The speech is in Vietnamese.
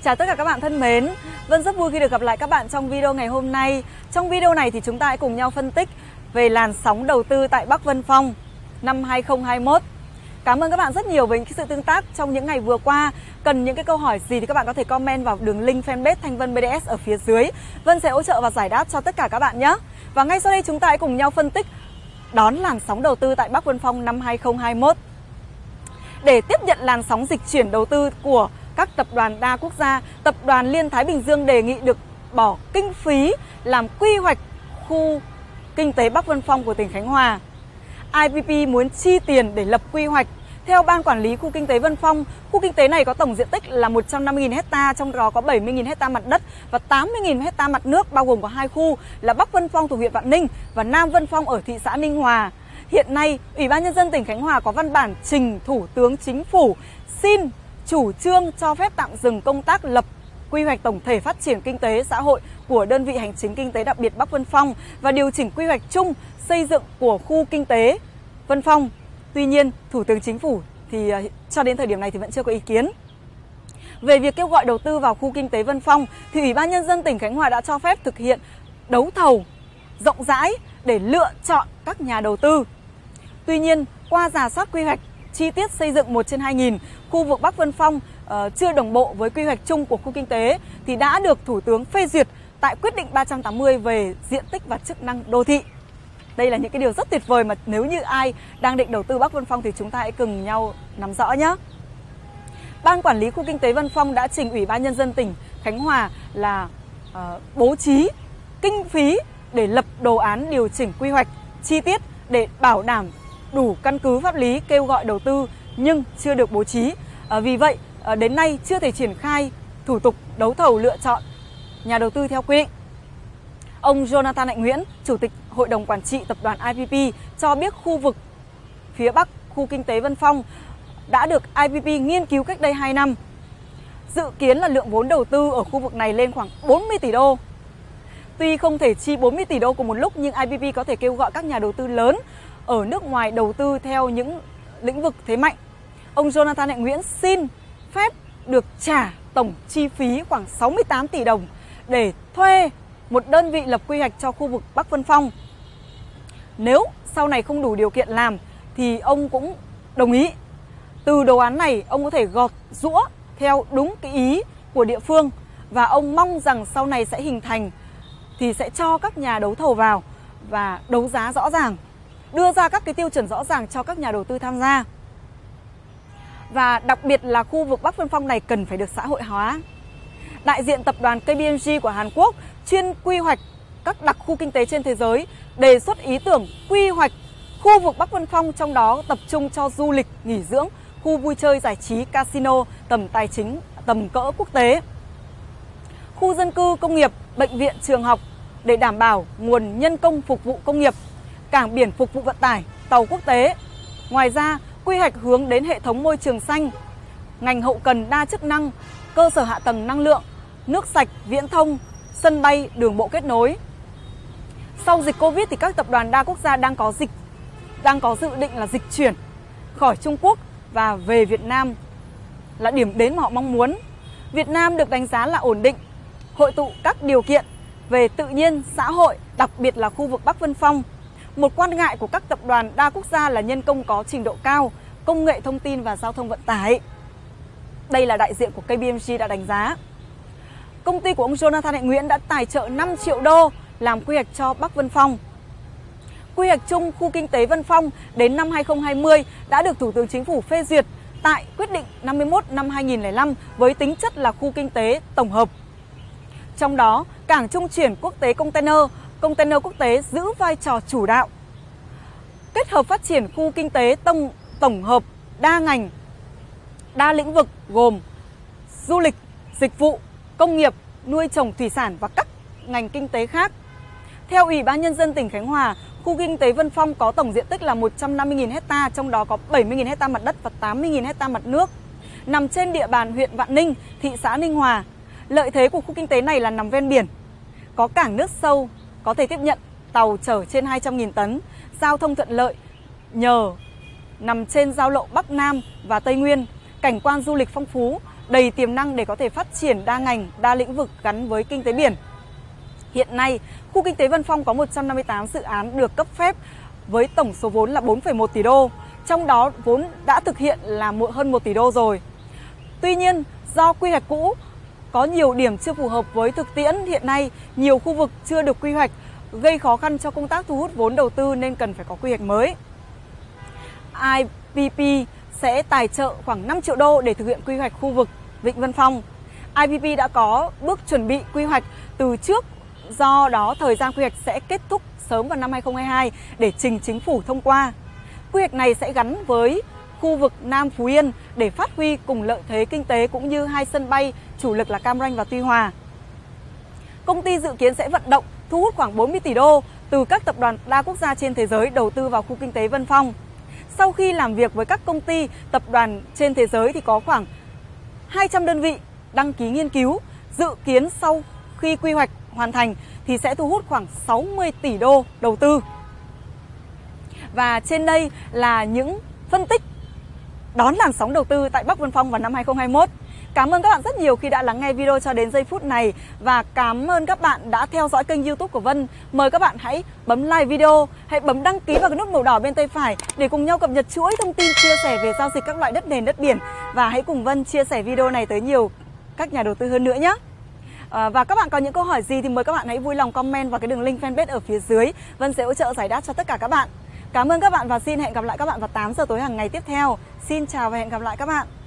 Chào tất cả các bạn thân mến. Vân rất vui khi được gặp lại các bạn trong video ngày hôm nay. Trong video này thì chúng ta hãy cùng nhau phân tích về làn sóng đầu tư tại Bắc Vân Phong năm 2021. Cảm ơn các bạn rất nhiều với những sự tương tác trong những ngày vừa qua. Cần những cái câu hỏi gì thì các bạn có thể comment vào đường link fanpage Thanh Vân BDS ở phía dưới. Vân sẽ hỗ trợ và giải đáp cho tất cả các bạn nhé. Và ngay sau đây chúng ta hãy cùng nhau phân tích đón làn sóng đầu tư tại Bắc Vân Phong năm 2021. Để tiếp nhận làn sóng dịch chuyển đầu tư của các tập đoàn đa quốc gia, Tập đoàn Liên Thái Bình Dương đề nghị được bỏ kinh phí làm quy hoạch khu kinh tế Bắc Vân Phong của tỉnh Khánh Hòa. IPP muốn chi tiền để lập quy hoạch. Theo Ban Quản lý Khu Kinh tế Vân Phong, khu kinh tế này có tổng diện tích là 150.000 ha, trong đó có 70.000 ha mặt đất và 80.000 ha mặt nước, bao gồm có hai khu là Bắc Vân Phong thuộc huyện Vạn Ninh và Nam Vân Phong ở thị xã Ninh Hòa. Hiện nay, Ủy ban Nhân dân tỉnh Khánh Hòa có văn bản trình Thủ tướng Chính phủ xin chủ trương cho phép tạm dừng công tác lập quy hoạch tổng thể phát triển kinh tế xã hội của đơn vị hành chính kinh tế đặc biệt Bắc Vân Phong và điều chỉnh quy hoạch chung xây dựng của khu kinh tế Vân Phong. Tuy nhiên, Thủ tướng Chính phủ thì cho đến thời điểm này thì vẫn chưa có ý kiến. Về việc kêu gọi đầu tư vào khu kinh tế Vân Phong thì Ủy ban Nhân dân tỉnh Khánh Hòa đã cho phép thực hiện đấu thầu rộng rãi để lựa chọn các nhà đầu tư. Tuy nhiên, qua rà soát quy hoạch chi tiết xây dựng 1/2000, khu vực Bắc Vân Phong chưa đồng bộ với quy hoạch chung của khu kinh tế thì đã được Thủ tướng phê duyệt tại quyết định 380 về diện tích và chức năng đô thị. Đây là những cái điều rất tuyệt vời mà nếu như ai đang định đầu tư Bắc Vân Phong thì chúng ta hãy cùng nhau nắm rõ nhé. Ban Quản lý Khu Kinh tế Vân Phong đã trình Ủy ban Nhân dân tỉnh Khánh Hòa là bố trí kinh phí để lập đồ án điều chỉnh quy hoạch chi tiết để bảo đảm đủ căn cứ pháp lý kêu gọi đầu tư nhưng chưa được bố trí. Vì vậy, đến nay chưa thể triển khai thủ tục đấu thầu lựa chọn nhà đầu tư theo quy định. Ông Jonathan Hạnh Nguyễn, Chủ tịch Hội đồng Quản trị Tập đoàn IPP cho biết khu vực phía Bắc khu kinh tế Vân Phong đã được IPP nghiên cứu cách đây 2 năm. Dự kiến là lượng vốn đầu tư ở khu vực này lên khoảng 40 tỷ đô. Tuy không thể chi 40 tỷ đô cùng một lúc nhưng IPP có thể kêu gọi các nhà đầu tư lớn ở nước ngoài đầu tư theo những lĩnh vực thế mạnh. Ông Jonathan Hạnh Nguyễn xin phép được trả tổng chi phí khoảng 68 tỷ đồng để thuê một đơn vị lập quy hoạch cho khu vực Bắc Vân Phong. Nếu sau này không đủ điều kiện làm thì ông cũng đồng ý. Từ đồ án này ông có thể gọt giũa theo đúng cái ý của địa phương và ông mong rằng sau này sẽ hình thành thì sẽ cho các nhà đấu thầu vào và đấu giá rõ ràng, đưa ra các cái tiêu chuẩn rõ ràng cho các nhà đầu tư tham gia. Và đặc biệt là khu vực Bắc Vân Phong này cần phải được xã hội hóa. Đại diện tập đoàn KPMG của Hàn Quốc chuyên quy hoạch các đặc khu kinh tế trên thế giới đề xuất ý tưởng quy hoạch khu vực Bắc Vân Phong, trong đó tập trung cho du lịch, nghỉ dưỡng, khu vui chơi giải trí, casino, tầm tài chính, tầm cỡ quốc tế, khu dân cư, công nghiệp, bệnh viện, trường học để đảm bảo nguồn nhân công phục vụ công nghiệp, cảng biển phục vụ vận tải, tàu quốc tế. Ngoài ra, quy hoạch hướng đến hệ thống môi trường xanh, ngành hậu cần đa chức năng, cơ sở hạ tầng năng lượng, nước sạch, viễn thông, sân bay, đường bộ kết nối. Sau dịch Covid thì các tập đoàn đa quốc gia đang có dự định là dịch chuyển khỏi Trung Quốc và về Việt Nam là điểm đến mà họ mong muốn. Việt Nam được đánh giá là ổn định, hội tụ các điều kiện về tự nhiên, xã hội, đặc biệt là khu vực Bắc Vân Phong. Một quan ngại của các tập đoàn đa quốc gia là nhân công có trình độ cao, công nghệ thông tin và giao thông vận tải. Đây là đại diện của KPMG đã đánh giá. Công ty của ông Jonathan Hạnh Nguyễn đã tài trợ 5 triệu đô làm quy hoạch cho Bắc Vân Phong. Quy hoạch chung khu kinh tế Vân Phong đến năm 2020 đã được Thủ tướng Chính phủ phê duyệt tại quyết định 51 năm 2005 với tính chất là khu kinh tế tổng hợp. Trong đó, cảng trung chuyển quốc tế container quốc tế giữ vai trò chủ đạo. Kết hợp phát triển khu kinh tế tổng hợp đa ngành, đa lĩnh vực gồm du lịch, dịch vụ, công nghiệp, nuôi trồng thủy sản và các ngành kinh tế khác. Theo Ủy ban Nhân dân tỉnh Khánh Hòa, khu kinh tế Vân Phong có tổng diện tích là 150.000 ha, trong đó có 70.000 ha mặt đất và 80.000 ha mặt nước. Nằm trên địa bàn huyện Vạn Ninh, thị xã Ninh Hòa. Lợi thế của khu kinh tế này là nằm ven biển, có cảng nước sâu, có thể tiếp nhận tàu chở trên 200.000 tấn, giao thông thuận lợi nhờ nằm trên giao lộ Bắc Nam và Tây Nguyên, cảnh quan du lịch phong phú, đầy tiềm năng để có thể phát triển đa ngành, đa lĩnh vực gắn với kinh tế biển. Hiện nay, khu kinh tế Vân Phong có 158 dự án được cấp phép với tổng số vốn là 4,1 tỷ đô. Trong đó vốn đã thực hiện là hơn 1 tỷ đô rồi. Tuy nhiên, do quy hoạch cũ có nhiều điểm chưa phù hợp với thực tiễn hiện nay, nhiều khu vực chưa được quy hoạch, gây khó khăn cho công tác thu hút vốn đầu tư nên cần phải có quy hoạch mới. IPP sẽ tài trợ khoảng 5 triệu đô để thực hiện quy hoạch khu vực Vịnh Vân Phong. IPP đã có bước chuẩn bị quy hoạch từ trước, do đó thời gian quy hoạch sẽ kết thúc sớm vào năm 2022 để trình chính phủ thông qua. Quy hoạch này sẽ gắn với khu vực Nam Phú Yên để phát huy cùng lợi thế kinh tế cũng như hai sân bay chủ lực là Cam Ranh và Tuy Hòa. Công ty dự kiến sẽ vận động thu hút khoảng 40 tỷ đô từ các tập đoàn đa quốc gia trên thế giới đầu tư vào khu kinh tế Vân Phong. Sau khi làm việc với các công ty, tập đoàn trên thế giới thì có khoảng 200 đơn vị đăng ký nghiên cứu, dự kiến sau khi quy hoạch hoàn thành thì sẽ thu hút khoảng 60 tỷ đô đầu tư. Và trên đây là những phân tích đón làn sóng đầu tư tại Bắc Vân Phong vào năm 2021. Cảm ơn các bạn rất nhiều khi đã lắng nghe video cho đến giây phút này và cảm ơn các bạn đã theo dõi kênh YouTube của Vân. Mời các bạn hãy bấm like video, hãy bấm đăng ký vào cái nút màu đỏ bên tay phải để cùng nhau cập nhật chuỗi thông tin chia sẻ về giao dịch các loại đất nền, đất biển và hãy cùng Vân chia sẻ video này tới nhiều các nhà đầu tư hơn nữa nhé. Và các bạn có những câu hỏi gì thì mời các bạn hãy vui lòng comment vào cái đường link fanpage ở phía dưới. Vân sẽ hỗ trợ giải đáp cho tất cả các bạn. Cảm ơn các bạn và xin hẹn gặp lại các bạn vào 8 giờ tối hàng ngày tiếp theo. Xin chào và hẹn gặp lại các bạn.